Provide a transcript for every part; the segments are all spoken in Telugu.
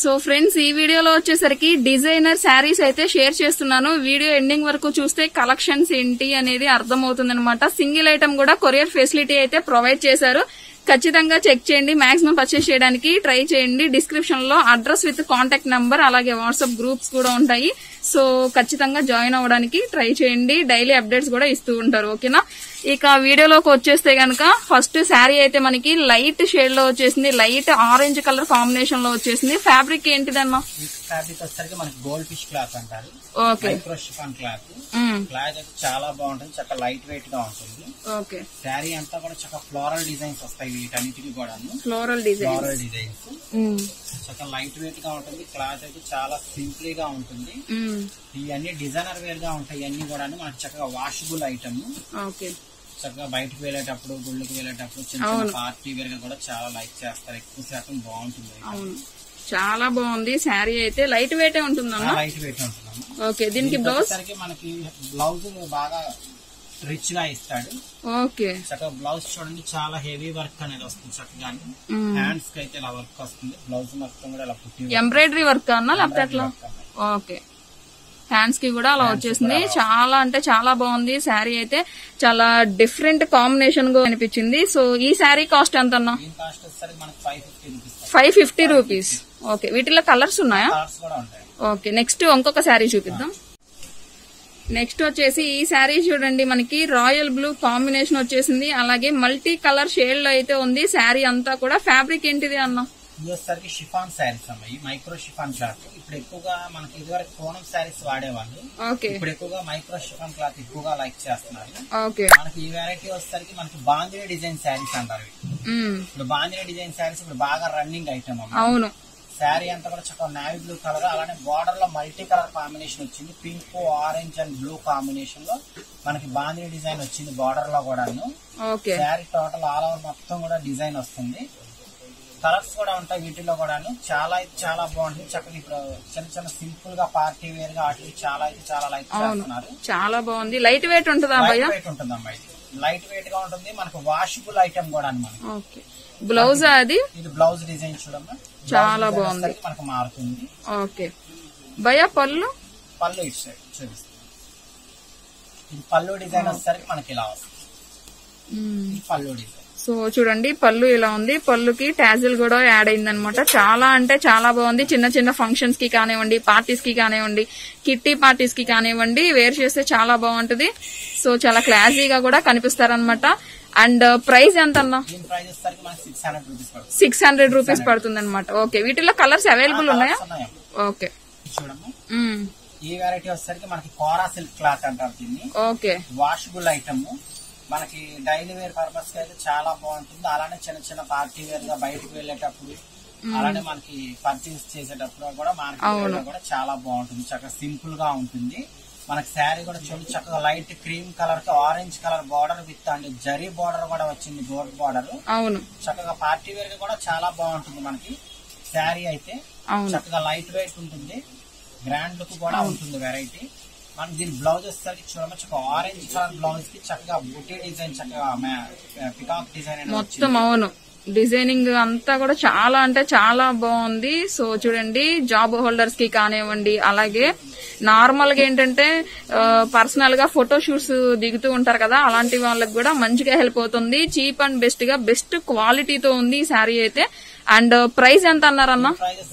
సో ఫ్రెండ్స్, ఈ వీడియోలో వచ్చేసరికి డిజైనర్ శారీస్ అయితే షేర్ చేస్తున్నాను. వీడియో ఎండింగ్ వరకు చూస్తే కలెక్షన్స్ ఏంటి అనేది అర్థమవుతుంది అనమాట. సింగిల్ ఐటమ్ కూడా కొరియర్ ఫెసిలిటీ అయితే ప్రొవైడ్ చేశారు. ఖచ్చితంగా చెక్ చేయండి. మాక్సిమం పర్చేస్ చేయడానికి ట్రై చేయండి. డిస్క్రిప్షన్ లో అడ్రస్ విత్ కాంటాక్ట్ నంబర్ అలాగే వాట్సాప్ గ్రూప్స్ కూడా ఉంటాయి. సో ఖచ్చితంగా జాయిన్ అవ్వడానికి ట్రై చేయండి. డైలీ అప్డేట్స్ కూడా ఇస్తూ ఉంటారు. ఓకేనా? ఇక వీడియోలోకి వచ్చేస్తే గనక ఫస్ట్ శారీ అయితే మనకి లైట్ షేడ్ లో వచ్చేసింది. లైట్ ఆరెంజ్ కలర్ కాంబినేషన్ లో వచ్చేసింది. ఫ్యాబ్రిక్ ఏంటిదన్నా? ఫ్యాబ్రిక్ వచ్చేసరికి మనకి గోల్డ్ ఫిష్ క్లాత్ అంటారు. Okay. Micro chiffon cloth. Cloth అయితే చాలా బాగుంటుంది. చక్కగా లైట్ వెయిట్ గా ఉంటుంది. ఓకే. శారీ అంతా కూడా చక్కగా ఫ్లోరల్ డిజైన్స్ వస్తాయి. వీటన్నిటికీ కూడా ఫ్లోరల్ డిజైన్స్ చక్కగా లైట్ వెయిట్ గా ఉంటుంది. క్లాత్ అయితే చాలా సింపుల్ గా ఉంటుంది. ఇవన్నీ డిజైనర్ వేర్ గా ఉంటాయి. ఇవన్నీ కూడా మనకి చక్కగా వాషబుల్ ఐటమ్. ఓకే. చక్కగా బయటకు వెళ్ళేటప్పుడు, గుళ్ళకి వెళ్ళేటప్పుడు, చిన్న చిన్న పార్టీ వేర్ గా కూడా చాలా లైక్ చేస్తారు. ఎక్కువ శాతం బాగుంటుంది. అవును, చాలా బాగుంది. శారీ అయితే లైట్ వెయిట్ ఉంటుందమ్మా. లైట్ వెయిట్ ఉంటుందమ్మా. ఓకే. దీనికి బ్లౌజ్ మనకి బ్లౌజ్ బాగా రిచ్ గా ఇస్తాడు. ఓకే. చక్కగా బ్లౌజ్ చూడండి, చాలా హెవీ వర్క్ అనేది వస్తుంది. చక్కగా హ్యాండ్స్ కి అయితే ఇలా వర్క్ వస్తుంది. బ్లౌజ్ మొత్తం కూడా ఇలా పుట్టి ఎంబ్రాయిడరీ వర్క్ అన్నా లేకపోతే అట్లా? ఓకే. హ్యాండ్స్ కి కూడా అలా వచ్చేసింది. చాలా అంటే చాలా బాగుంది. శారీ అయితే చాలా డిఫరెంట్ కాంబినేషన్ గా అనిపించింది. సో ఈ శారీ కాస్ట్ ఎంత అన్నా? 550 రూపీస్. ఓకే. వీటిలో కలర్స్ ఉన్నాయా? ఓకే. నెక్స్ట్ ఇంకొక శారీ చూపిద్దాం. నెక్స్ట్ వచ్చేసి ఈ శారీ చూడండి, మనకి రాయల్ బ్లూ కాంబినేషన్ వచ్చేసింది. అలాగే మల్టీ కలర్ షేడ్ లో అయితే ఉంది. శారీ అంతా కూడా ఫ్యాబ్రిక్ ఏంటిది అన్నా? ఇవరికి షిఫాన్ శారీస్ అమ్మాయి. Micro chiffon cloth. ఇప్పుడు ఎక్కువగా మనకి ఇదివరకు కోనం శారీస్ వాడేవాళ్ళు. ఇప్పుడు ఎక్కువగా మైక్రో షిఫాన్ క్లాత్ ఎక్కువగా లైక్ చేస్తున్నారు. మనకి ఈ వెరైటీ వచ్చేసరికి మనకి బాందిని డిజైన్ శారీస్ అంటారు. ఇప్పుడు బాందిని డిజైన్ శారీస్ ఇప్పుడు బాగా రన్నింగ్ ఐటమ్. అవును. శారీ అంతా కూడా చక్కగా నావీ బ్లూ కలర్, అలానే బార్డర్ లో మల్టీ కలర్ కాంబినేషన్ వచ్చింది. Pink, orange and blue combination లో మనకి బాందిని డిజైన్ వచ్చింది. బార్డర్ లో కూడా శారీ టోటల్ ఆల్ ఓవర్ మొత్తం కూడా డిజైన్ వస్తుంది. కలర్స్ కూడా ఉంటాయి వీటిలో కూడా. చాలా అయితే చాలా బాగుంటుంది. చక్కగా ఇప్పుడు చిన్న చిన్న సింపుల్ గా పార్టీ వేర్ గా వాటికి చాలా అయితే చాలా లైక్ చేస్తున్నారు. చాలా బాగుంది. లైట్ వెయిట్ ఉంటుంది అమ్మాయి. లైట్ వెయిట్ ఉంటుంది అమ్మాయి. లైట్ వెయిట్ గా ఉంటుంది. మనకు వాషబుల్ ఐటమ్ కూడా అనమాట. బ్లౌజ్ అది ఇది బ్లౌజ్ డిజైన్ చూడమ్మా, చాలా బాగుంది. మనకు మారుతుంది. ఓకే. భయ పళ్ళు ఇటు సైడ్ చూపిస్తాం. ఇది పళ్ళు డిజైన్ వచ్చేసరికి మనకి ఇలా వస్తుంది. పళ్ళు డిజైన్. సో చూడండి, పళ్ళు ఇలా ఉంది. పళ్ళుకి టాజిల్ కూడా యాడ్ అయిందనమాట. చాలా అంటే చాలా బాగుంది. చిన్న చిన్న ఫంక్షన్స్ కి కానివ్వండి, పార్టీస్ కి కానివ్వండి, కిట్టి పార్టీస్ కి కానివ్వండి, వేర్ చేస్తే చాలా బాగుంటది. సో చాలా క్లాసీగా కూడా కనిపిస్తారనమాట. అండ్ ప్రైస్ ఎంత అన్నా? 600 రూపీస్ పడుతుంది అనమాట. ఓకే. వీటిలో కలర్స్ అవైలబుల్ ఉన్నాయా? ఓకే. చూడమ్మా, ఈ వెరైటీ వచ్చేసరికి మనకి కోరా సిల్క్ క్లాత్ అంటారు దీన్ని. ఓకే. Washable item. మనకి డైలీ వేర్ పర్పస్ కి అయితే చాలా బాగుంటుంది. అలానే చిన్న చిన్న పార్టీ వేర్ గా బయటకు వెళ్ళేటప్పుడు, అలానే మనకి పర్చేస్ చేసేటప్పుడు కూడా మార్కెట్ కూడా చాలా బాగుంటుంది. చక్కగా సింపుల్ గా ఉంటుంది. మనకి శారీ కూడా చూడండి, చక్కగా లైట్ క్రీమ్ కలర్ కి orange colour border with and zari border కూడా వచ్చింది. Gold border. అవును. చక్కగా పార్టీ వేర్ గా కూడా చాలా బాగుంటుంది. మనకి శారీ అయితే చక్కగా లైట్ వెయిట్ ఉంటుంది. గ్రాండ్ లుక్ కూడా ఉంటుంది వెరైటీ. మనకి దీని బ్లౌజ్ వస్తుంది చూడమో, చక్కగా ఆరెంజ్ కలర్ బ్లౌజ్ కి చక్కగా బుటీ డిజైన్, చక్కగా పికాక్ డిజైన్ మొత్తం. అవును. డిజైనింగ్ అంతా కూడా చాలా అంటే చాలా బాగుంది. సో చూడండి, జాబ్ హోల్డర్స్ కి కానివ్వండి, అలాగే నార్మల్ గా ఏంటంటే పర్సనల్ గా ఫోటో షూట్స్ దిగుతూ ఉంటారు కదా, అలాంటి వాళ్ళకి కూడా మంచిగా హెల్ప్ అవుతుంది. చీప్ అండ్ బెస్ట్ గా బెస్ట్ క్వాలిటీతో ఉంది ఈ శారీ అయితే. అండ్ ప్రైస్ ఎంత అన్నారన్నా?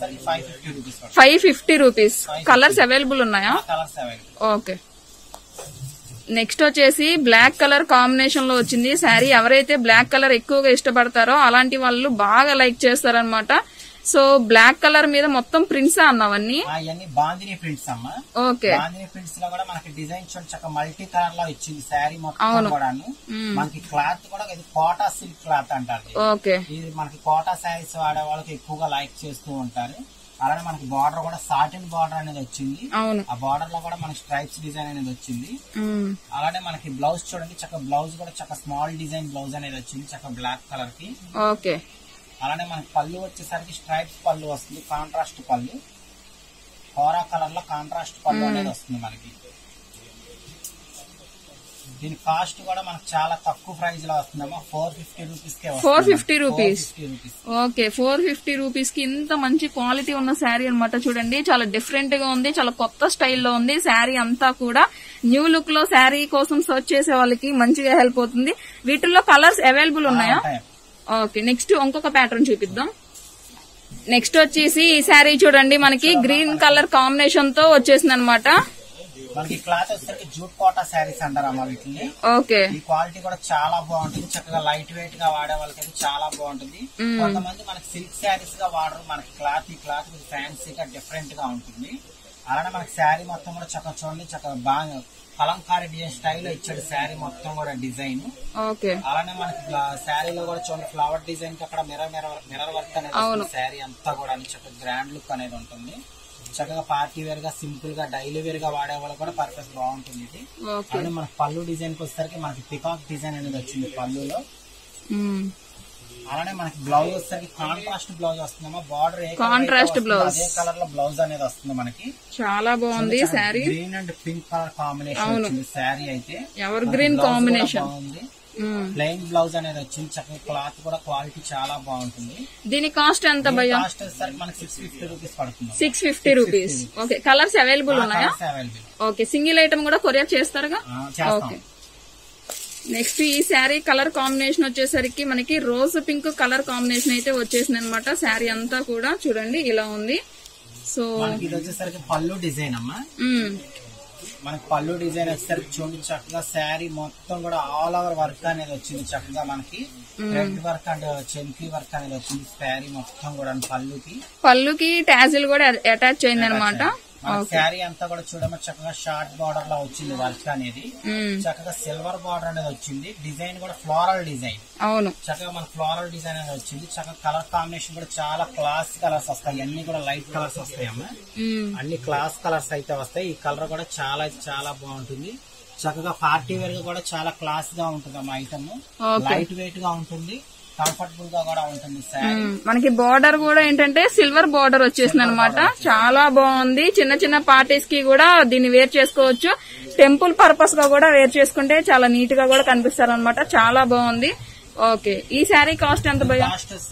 550 రూపీస్. కలర్స్ అవైలబుల్ ఉన్నాయా? ఓకే. నెక్స్ట్ వచ్చేసి బ్లాక్ కలర్ కాంబినేషన్ లో వచ్చింది శారీ. ఎవరైతే బ్లాక్ కలర్ ఎక్కువగా ఇష్టపడతారో అలాంటి వాళ్ళు బాగా లైక్ చేస్తారనమాట. సో బ్లాక్ కలర్ మీద మొత్తం ప్రింట్స్ అన్నవన్నీ బాందిని ప్రింట్స్ అమ్మా. ఓకే. బాందిని ప్రింట్స్ లో కూడా మనకి డిజైన్ చక్కగా మల్టీ కలర్ లో ఇచ్చింది శారీ మొత్తం కూడా. మనకి క్లాత్ కూడా ఇది కోటా సిల్క్ క్లాత్ అంటారు. ఓకే. ఇది మనకి కోటా శారీస్ వాడే వాళ్ళకి ఎక్కువగా లైక్ చేస్తూ ఉంటారు. అలానే మనకి బార్డర్ కూడా సాటిన్ బార్డర్ అనేది వచ్చింది. ఆ బార్డర్ లో కూడా మనకి స్ట్రైప్స్ డిజైన్ అనేది వచ్చింది. అలానే మనకి బ్లౌజ్ చూడండి, చక్కగా బ్లౌజ్ కూడా చక్కగా స్మాల్ డిజైన్ బ్లౌజ్ అనేది వచ్చింది, చక్కగా బ్లాక్ కలర్ కి. ఓకే. అలానే మనకి పళ్ళు వచ్చేసరికి స్ట్రైప్స్ పళ్ళు వస్తుంది. కాంట్రాస్ట్ పళ్ళు, కోరా కలర్ లో కాంట్రాస్ట్ పళ్ళు అనేది వస్తుంది మనకి. దీని కాస్ట్ కూడా మనకు చాలా తక్కువ ప్రైస్ లో వస్తుందమ్మా. 450 రూపీస్ కే 450 రూపీస్. ఓకే, 450 రూపీస్ కి ఇంత మంచి క్వాలిటీ ఉన్న శారీ అన్నమాట. చూడండి, చాలా డిఫరెంట్ గా ఉంది, చాలా కొత్త స్టైల్లో ఉంది. శారీ అంతా కూడా న్యూ లుక్ లో శారీ కోసం సర్చ్ చేసే వాళ్ళకి మంచిగా హెల్ప్ అవుతుంది. వీటిల్లో కలర్స్ అవైలబుల్ ఉన్నాయా? ఓకే, నెక్స్ట్ ఇంకొక ప్యాటర్న్ చూపిద్దాం. నెక్స్ట్ వచ్చేసి ఈ శారీ చూడండి, మనకి గ్రీన్ కలర్ కాంబినేషన్ తో వచ్చేసింది అనమాట. మనకి క్లాత్ వచ్చేసరికి జూట్ కోటా శారీస్ అంటారమ్మా వీటిని. ఓకే, ఈ క్వాలిటీ కూడా చాలా బాగుంటుంది. చక్కగా లైట్ వెయిట్ గా వాడే వాళ్ళకి చాలా బాగుంటుంది. కొంతమంది మనకి సిల్క్ శారీస్ గా వాడరు. మనకి క్లాత్, ఈ క్లాత్ ఫ్యాన్సీగా డిఫరెంట్ గా ఉంటుంది. అలానే మనకి శారీ మొత్తం కూడా చక్కగా చూడండి, చక్కగా బాగా కలంకారీ డిజైన్ స్టైల్లో ఇచ్చాడు శారీ మొత్తం కూడా డిజైన్. అలానే మనకి శారీలో కూడా చూడండి ఫ్లవర్ డిజైన్ కి అక్కడ మిర్రర్ వర్క్ అనేది శారీ అంతా కూడా చక్కగా గ్రాండ్ లుక్ అనేది ఉంటుంది. చక్కగా పార్టీ వేర్ గా, సింపుల్ గా, డైలీ వేర్ గా వాడే వాళ్ళు కూడా పర్ఫెక్ట్ బాగుంటుంది ఇది. అలానే మన పళ్ళు డిజైన్ కి వచ్చేసరికి మనకి పికాక్ డిజైన్ అనేది వచ్చింది పళ్ళులో. అలానే మనకి బ్లౌజ్ వచ్చేసరికి కాంట్రాస్ట్ బ్లౌజ్ వస్తుందమ్మా. బార్డర్ కాంట్రాస్ట్ బ్లౌజ్ అదే కలర్ లో బ్లౌజ్ అనేది వస్తుంది మనకి. చాలా బాగుంది sari. Green and pink colour combination వచ్చింది శారీ అయితే. ఎవర్ గ్రీన్ కాంబినేషన్ బాగుంది. ప్లెయిన్ బ్లౌజ్ అనేది వచ్చింది. చక్కగా క్లాత్ కూడా క్వాలిటీ చాలా బాగుంటుంది. దీని కాస్ట్ ఎంత భయ్యా? కాస్ట్ వచ్చేసరికి మనకి 650 రూపీస్ పడుతుంది. 650 రూపీస్. ఓకే, కలర్స్ అవైలబుల్ ఉన్నాయా? ఓకే, సింగిల్ ఐటమ్ కూడా కొరియర్ చేస్తారుగా? ఓకే. నెక్స్ట్ ఈ శారీ కలర్ కాంబినేషన్ వచ్చేసరికి మనకి రోజ్ పింక్ కలర్ కాంబినేషన్ అయితే వచ్చేసింది అనమాట. శారీ అంతా కూడా చూడండి ఇలా ఉంది. సో ఇది వచ్చేసరికి పళ్ళు డిజైన్ అమ్మా. మనకి పళ్ళు డిజైన్ వచ్చేసరికి చూడండి, చక్కగా శారీ మొత్తం కూడా ఆల్ ఓవర్ వర్క్ అనేది వచ్చింది. చక్కగా మనకి థ్రెడ్ వర్క్ అండ్ చెంకీ వర్క్ అనేది వచ్చింది శారీ మొత్తం కూడా. పళ్ళుకి టాజిల్ కూడా అటాచ్ అయింది అనమాట. శారీ అంతా కూడా చూడమో చక్కగా షార్ట్ బార్డర్ లా వచ్చింది వర్క్ అనేది. చక్కగా సిల్వర్ బార్డర్ అనేది వచ్చింది. డిజైన్ కూడా ఫ్లోరల్ డిజైన్. అవును, చక్కగా మన ఫ్లోరల్ డిజైన్ అనేది వచ్చింది. చక్కగా కలర్ కాంబినేషన్ కూడా చాలా క్లాస్ కలర్స్ వస్తాయి. అన్ని కూడా లైట్ కలర్స్ వస్తాయి అమ్మా. అన్ని క్లాస్ కలర్స్ అయితే వస్తాయి. ఈ కలర్ కూడా చాలా బాగుంటుంది. చక్కగా పార్టీ వేర్ గా కూడా చాలా క్లాస్ గా ఉంటుంది అమ్మా. ఐటమ్ లైట్ వెయిట్ గా ఉంటుంది, కంఫర్టబుల్ గా కూడా ఉంటుంది. మనకి బార్డర్ కూడా ఏంటంటే సిల్వర్ బార్డర్ వచ్చేసింది అనమాట. చాలా బాగుంది. చిన్న చిన్న పార్టీస్ కి కూడా దీన్ని వేర్ చేసుకోవచ్చు. టెంపుల్ పర్పస్ గా కూడా వేర్ చేసుకుంటే చాలా నీట్ గా కూడా కనిపిస్తారు అనమాట. చాలా బాగుంది. ఓకే, ఈ శారీ కాస్ట్ ఎంత భయ్యా?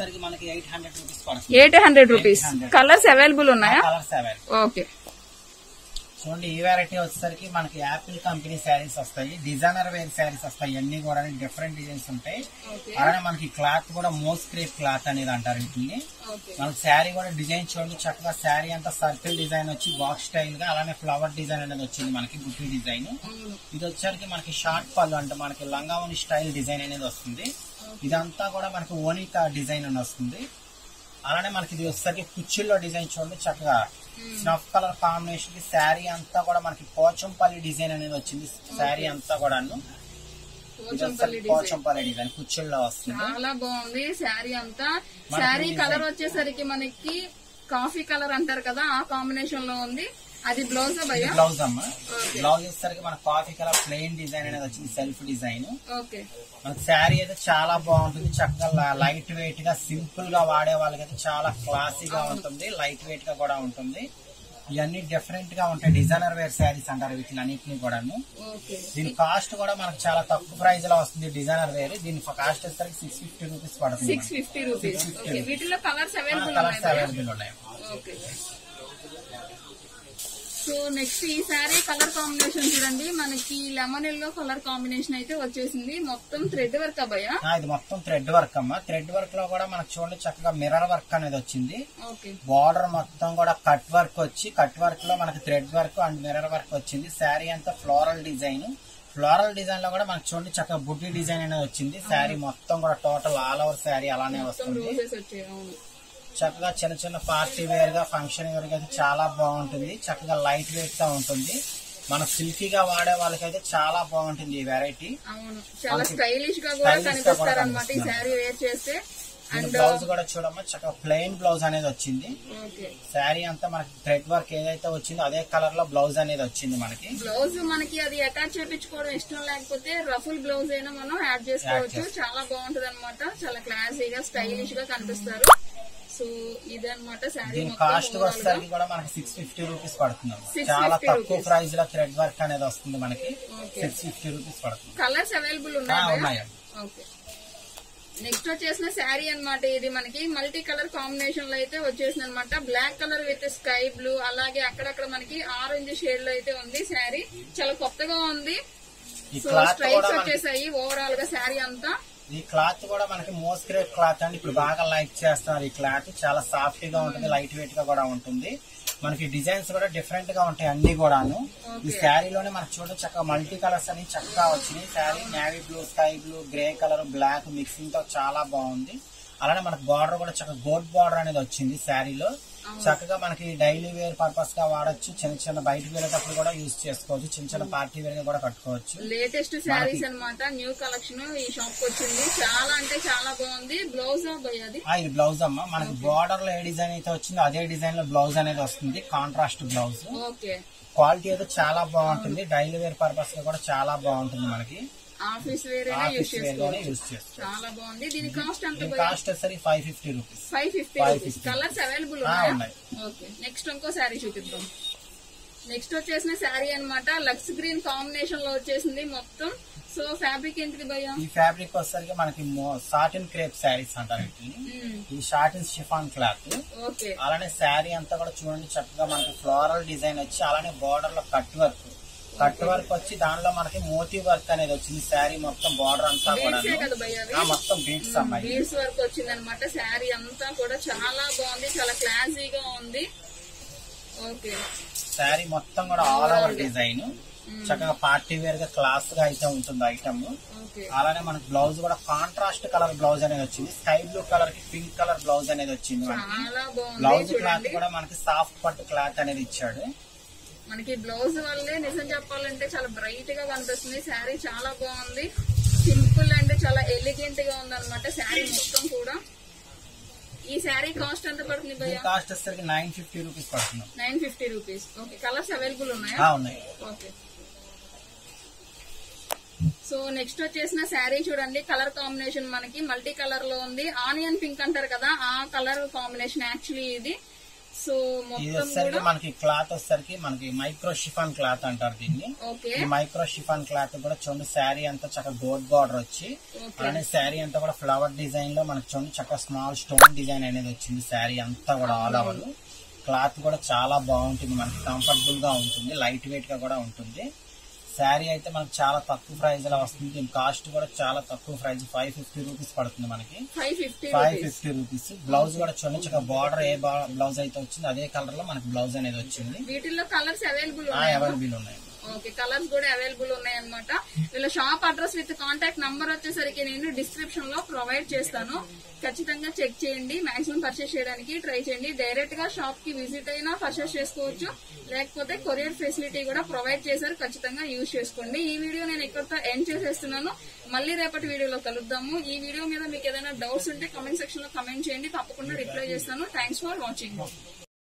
800 రూపీస్. కలర్స్ అవైలబుల్ ఉన్నాయా? ఓకే. చూడండి, ఈ వెరైటీ వచ్చేసరికి మనకి యాపిల్ కంపెనీ శారీస్ వస్తాయి. డిజైనర్ వేర్ శారీస్ వస్తాయి. అన్ని కూడా డిఫరెంట్ డిజైన్స్ ఉంటాయి. అలానే మనకి క్లాత్ కూడా మోస్క్రేప్ క్లాత్ అనేది అంటారు వీటిని. మనకి శారీ కూడా డిజైన్ చూడండి, చక్కగా శారీ అంతా సర్కిల్ డిజైన్ వచ్చి బాక్స్ స్టైల్ గా, అలానే ఫ్లవర్ డిజైన్ అనేది వచ్చింది మనకి బుట్టి డిజైన్. ఇది వచ్చేసరికి మనకి షార్ట్ పళ్ళు అంటే మనకి లంగావోని స్టైల్ డిజైన్ అనేది వస్తుంది. ఇదంతా కూడా మనకి ఓనికా డిజైన్ అని వస్తుంది. అలానే మనకి ఇది వచ్చేసరికి కుచ్చిల్లో డిజైన్ చూడండి, చక్కగా స్నఫ్ కలర్ కాంబినేషన్ కి శారీ అంతా కూడా మనకి పోచంపల్లి డిజైన్ అనేది వచ్చింది. శారీ అంతా కూడా పోచంపల్లి డిజైన్ కుచ్చిల్లో వస్తుంది. చాలా బాగుంది శారీ అంతా. శారీ కలర్ వచ్చేసరికి మనకి కాఫీ కలర్ అంటారు కదా, ఆ కాంబినేషన్ లో ఉంది. అది బ్లౌజ్ బ్లౌజ్ అమ్మా. బ్లౌజ్ వచ్చేసరికి మన కాఫీ కలర్ ప్లెయిన్ డిజైన్ అనేది వచ్చింది, సెల్ఫ్ డిజైన్. మనకి శారీ అయితే చాలా బాగుంటుంది. చక్కగా లైట్ వెయిట్ గా, సింపుల్ గా వాడే వాళ్ళకైతే చాలా క్లాసీగా ఉంటుంది, లైట్ వెయిట్ గా కూడా ఉంటుంది. ఇవన్నీ డిఫరెంట్ గా ఉంటాయి. డిజైనర్ వేర్ శారీస్ అంటారు వీటిని అన్నింటినీ కూడాను. దీని కాస్ట్ కూడా మనకు చాలా తక్కువ ప్రైస్ లో వస్తుంది. డిజైనర్ వేర్ దీని కాస్ట్ వచ్చేసరికి 650 రూపీస్ పడుతుంది. 650 రూపీస్. కలర్స్ అవైలబుల్ ఉన్నాయి. సో నెక్స్ట్ ఈ శారీ కలర్ కాంబినేషన్ చూడండి, మనకి లెమన్ ఎల్లో కలర్ కాంబినేషన్ అయితే వచ్చేసింది. మొత్తం థ్రెడ్ వర్క్ అబ్బాయా? ఇది మొత్తం థ్రెడ్ వర్క్ అమ్మా. థ్రెడ్ వర్క్ లో కూడా మనకు చూడండి చక్కగా మిర్రర్ వర్క్ అనేది వచ్చింది. బార్డర్ మొత్తం కూడా కట్ వర్క్ వచ్చి, కట్ వర్క్ లో మనకి thread work and mirror work వచ్చింది. శారీ అంతా ఫ్లోరల్ డిజైన్. ఫ్లోరల్ డిజైన్ లో కూడా మనకు చూడండి చక్కగా బుట్టి డిజైన్ అనేది వచ్చింది. శారీ మొత్తం కూడా టోటల్ ఆల్ ఓవర్ శారీ అలానే వస్తుంది. చక్కగా చిన్న చిన్న పార్టీ వేర్ గా, ఫంక్షన్ వేర్ గా చాలా బాగుంటుంది. చక్కగా లైట్ వెయిట్ గా ఉంటుంది. మన సిల్కీగా వాడే వాళ్ళకైతే చాలా బాగుంటుంది ఈ వెరైటీ. చాలా స్టైలిష్ గా కూడా కనిపిస్తారు అన్నమాట ఈ శారీ వేర్ చేస్తే. బ్లౌజ్ కూడా చూడమ్మా, చక్కగా ప్లెయిన్ బ్లౌజ్ అనేది వచ్చింది. శారీ అంతా మనకి థ్రెడ్ వర్క్ ఏదైతే వచ్చిందో అదే కలర్ లో బ్లౌజ్ అనేది వచ్చింది మనకి. బ్లౌజ్ మనకి అది అటాచ్ చేయించుకోవడం ఇష్టం లేకపోతే రఫుల్ బ్లౌజ్ అయినా మనం యాడ్ చేసుకోవచ్చు. చాలా బాగుంటది అనమాట. చాలా క్లాసీగా, స్టైలిష్ గా కనిపిస్తారు. సో ఇదన్నమాట శారీ దీని కాస్ట్ వచ్చేసరికి కూడా మనకి 650 రూపీస్ పడుతుంది. చాలా తక్కువ ప్రైస్ లో థ్రెడ్ వర్క్ అనేది వస్తుంది మనకి. 650 రూపీస్ పడుతుంది. కలర్స్ అవైలబుల్ ఉన్నాయి. ఓకే, నెక్స్ట్ వచ్చేసిన శారీ అన్నమాట. ఇది మనకి మల్టీ కలర్ కాంబినేషన్ లో అయితే వచ్చేసింది అనమాట. Black colour with sky blue, అలాగే అక్కడక్కడ మనకి ఆరెంజ్ షేడ్ లో అయితే ఉంది శారీ. చాలా కొత్తగా ఉంది. సో స్ట్రైప్స్ వచ్చేసాయి ఓవరాల్ గా శారీ అంతా. ఈ క్లాత్ కూడా మనకి మోస్క్రేప్ క్లాత్ అండి. ఇప్పుడు బాగా లైక్ చేస్తున్నారు ఈ క్లాత్. చాలా సాఫ్ట్ గా ఉంటుంది, లైట్ వెయిట్ గా కూడా ఉంటుంది. మనకి డిజైన్స్ కూడా డిఫరెంట్ గా ఉంటాయి అన్ని కూడాను. ఈ శారీలోనే మనకి చూడండి చక్కగా మల్టీ కలర్స్ అని చక్కగా వచ్చినాయి. Sari navy blue, sky blue, grey colour, black mixing తో చాలా బాగుంది. అలానే మనకి బార్డర్ కూడా చక్కగా గోల్డ్ బార్డర్ అనేది వచ్చింది శారీలో. చక్కగా మనకి డైలీ వేర్ పర్పస్ గా వాడచ్చు. చిన్న చిన్న బయటకు వెళ్ళేటప్పుడు కూడా యూజ్ చేసుకోవచ్చు. చిన్న చిన్న పార్టీ వేర్ గా కూడా కట్టుకోవచ్చు. లేటెస్ట్ శారీస్ అన్నమాట. న్యూ కలెక్షన్ ఈ షాప్ వచ్చింది. చాలా అంటే చాలా బాగుంది. బ్లౌజ్ ఇది బ్లౌజ్ అమ్మా. మనకి బార్డర్ లో ఏ డిజైన్ అయితే వచ్చిందో అదే డిజైన్ లో బ్లౌజ్ అనేది వస్తుంది. Contrast blouse. క్వాలిటీ అయితే చాలా బాగుంటుంది. డైలీ వేర్ పర్పస్ గా కూడా చాలా బాగుంటుంది. మనకి ఆఫీస్ వేర్ యూజ్ చేసుకోవచ్చు. చాలా బాగుంది. దీని కాస్ట్ ఎంత? కాస్ట్ వచ్చేసరికి 550 రూపీస్. 550. కలర్స్ అవైలబుల్ ఉన్నాయి. ఓకే, నెక్స్ట్ ఇంకో శారీ చూపిద్దాం. నెక్స్ట్ వచ్చేసిన శారీ అన్నమాట. లక్స్ గ్రీన్ కాంబినేషన్ లో వచ్చేసింది మొత్తం. సో ఫ్యాబ్రిక్ ఏంటిది భయ్యా? ఈ ఫ్యాబ్రిక్ వచ్చేసరికి మనకి సాటిన్ క్రేప్ శారీస్ అంటారు. ఈ సాటిన్ షిఫాన్ క్లాత్. అలానే శారీ అంతా కూడా చూడండి చక్కగా మనకి ఫ్లోరల్ డిజైన్ వచ్చి, అలానే బార్డర్ లో కట్ వర్క్ వచ్చి దానిలో మనకి మోతీ వర్క్ అనేది వచ్చింది. శారీ మొత్తం బార్డర్ అంతా కూడా మొత్తం బీడ్స్ అమ్మాయి బీడ్స్ వర్క్ వచ్చింది అనమాట. శారీ అంతా కూడా చాలా బాగుంది, చాలా క్లాసీగా ఉంది. ఓకే, శారీ మొత్తం కూడా ఆల్ ఓవర్ డిజైన్ చక్కగా పార్టీ వేర్ గా క్లాస్ గా అయితే ఉంటుంది ఐటమ్. అలానే మనకి బ్లౌజ్ కూడా కాంట్రాస్ట్ కలర్ బ్లౌజ్ అనేది వచ్చింది. స్కై బ్లూ కలర్ కి పింక్ కలర్ బ్లౌజ్ అనేది వచ్చింది. బ్లౌజ్ క్లాత్ కూడా మనకి సాఫ్ట్ పట్టు క్లాత్ అనేది ఇచ్చాడు. మనకి బ్లౌజ్ వల్లే నిజం చెప్పాలంటే చాలా బ్రైట్ గా కనిపిస్తుంది. శారీ చాలా బాగుంది. సింపుల్ అండ్ చాలా ఎలిగెంట్ గా ఉంది అనమాట శారీ మొత్తం కూడా. ఈ శారీ కాస్ట్ ఎంత పడుతుంది భయ్యా? కాస్ట్ వచ్చేసరికి 950 రూపీస్ పడుతుంది. 950 రూపీస్. ఓకే, కలర్స్ అవైలబుల్ ఉన్నాయా? ఉన్నాయి. ఓకే, సో నెక్స్ట్ వచ్చేసిన శారీ చూడండి. కలర్ కాంబినేషన్ మనకి మల్టీ కలర్ లో ఉంది. ఆనియన్ పింక్ అంటారు కదా, ఆ కలర్ కాంబినేషన్ యాక్చువల్లీ ఇది. సో మొత్తం మనకి క్లాత్ వచ్చేసరికి మనకి మైక్రో షిఫాన్ క్లాత్ అంటారు దీన్ని. ఈ మైక్రో షిఫాన్ క్లాత్ కూడా చూడండి శారీ అంతా చక్కగా గోల్డ్ బార్డర్ వచ్చి, అలానే శారీ అంతా కూడా ఫ్లవర్ డిజైన్ లో మనకి చూడండి చక్కగా స్మాల్ స్టోన్ డిజైన్ అనేది వచ్చింది. శారీ అంతా కూడా ఆల్ ఓవర్. క్లాత్ కూడా చాలా బాగుంటుంది. మనకి కంఫర్టబుల్ గా ఉంటుంది, లైట్ వెయిట్ గా కూడా ఉంటుంది. శారీ అయితే మనకి చాలా తక్కువ ప్రైస్ లో వస్తుంది. దీని కాస్ట్ కూడా చాలా తక్కువ ప్రైస్ 550 రూపీస్ పడుతుంది మనకి. 550 రూపీస్. బ్లౌజ్ కూడా చూడండి బార్డర్ ఏ బ్లౌజ్ అయితే వచ్చింది అదే కలర్ లో మనకి బ్లౌజ్ అనేది వచ్చింది. వీటిల్లో కలర్స్ అవైలబుల్ ఉన్నాయి. ఓకే, కలర్స్ కూడా అవైలబుల్ ఉన్నాయి అనమాట. వీళ్ళ shop address with contact number వచ్చేసరికి నేను డిస్క్రిప్షన్ లో ప్రొవైడ్ చేస్తాను. ఖచ్చితంగా చెక్ చేయండి. మాక్సిమం పర్చేస్ చేయడానికి ట్రై చేయండి. డైరెక్ట్ గా షాప్ కి విజిట్ అయినా పర్చేస్ చేసుకోవచ్చు, లేకపోతే కొరియర్ ఫెసిలిటీ కూడా ప్రొవైడ్ చేశారు. ఖచ్చితంగా యూజ్ చేసుకోండి. ఈ వీడియో నేను ఇక్కడితో ఎండ్ చేసేస్తున్నాను. మళ్ళీ రేపటి వీడియోలో కలుద్దాము. ఈ వీడియో మీద మీకు ఏదైనా డౌట్స్ ఉంటే కామెంట్ సెక్షన్ లో కామెంట్ చేయండి. తప్పకుండా రిప్లై చేస్తాను. Thanks for watching.